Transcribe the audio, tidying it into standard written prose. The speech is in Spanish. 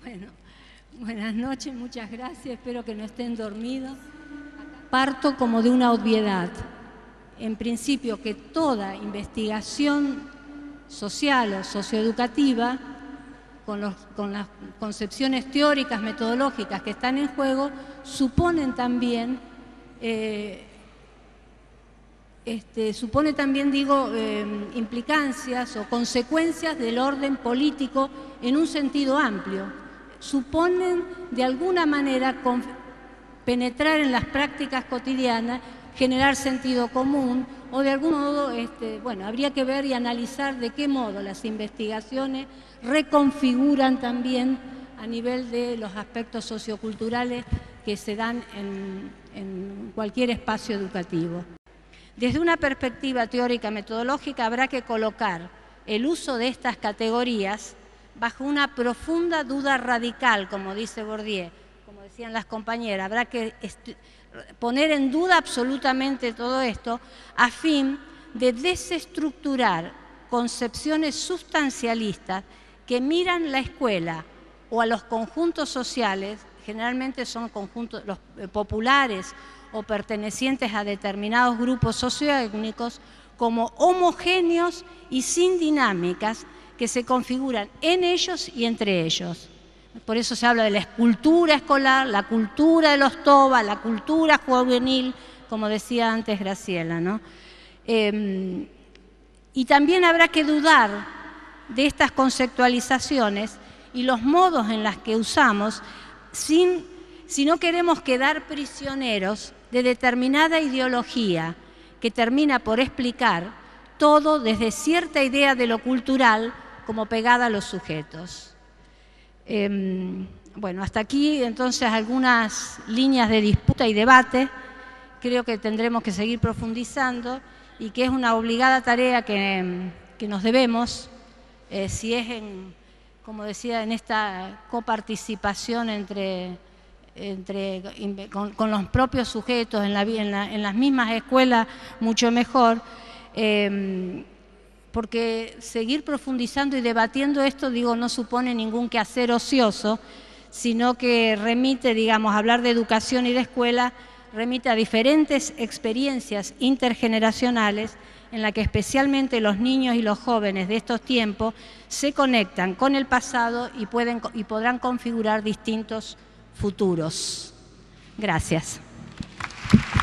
Bueno, buenas noches, muchas gracias, espero que no estén dormidos. Parto como de una obviedad. En principio, que toda investigación social o socioeducativa, con las concepciones teóricas, metodológicas que están en juego, suponen también, implicancias o consecuencias del orden político en un sentido amplio. Suponen, de alguna manera, penetrar en las prácticas cotidianas, generar sentido común, o de algún modo, habría que ver y analizar de qué modo las investigaciones reconfiguran también a nivel de los aspectos socioculturales que se dan en cualquier espacio educativo. Desde una perspectiva teórica metodológica habrá que colocar el uso de estas categorías bajo una profunda duda radical, como dice Bourdieu, como decían las compañeras. Habrá que poner en duda absolutamente todo esto a fin de desestructurar concepciones sustancialistas que miran la escuela o a los conjuntos sociales, generalmente son conjuntos los populares o pertenecientes a determinados grupos socioétnicos, como homogéneos y sin dinámicas que se configuran en ellos y entre ellos. Por eso se habla de la escultura escolar, la cultura de los TOBA, la cultura juvenil, como decía antes Graciela, ¿no? Y también habrá que dudar de estas conceptualizaciones y los modos en los que usamos si no queremos quedar prisioneros de determinada ideología que termina por explicar todo desde cierta idea de lo cultural como pegada a los sujetos. Bueno, hasta aquí entonces algunas líneas de disputa y debate. Creo que tendremos que seguir profundizando y que es una obligada tarea que nos debemos, si es como decía, en esta coparticipación con los propios sujetos en las mismas escuelas, mucho mejor, porque seguir profundizando y debatiendo esto, digo, no supone ningún quehacer ocioso, sino que remite, digamos, hablar de educación y de escuela, remite a diferentes experiencias intergeneracionales en la que especialmente los niños y los jóvenes de estos tiempos se conectan con el pasado y podrán configurar distintos futuros. Gracias.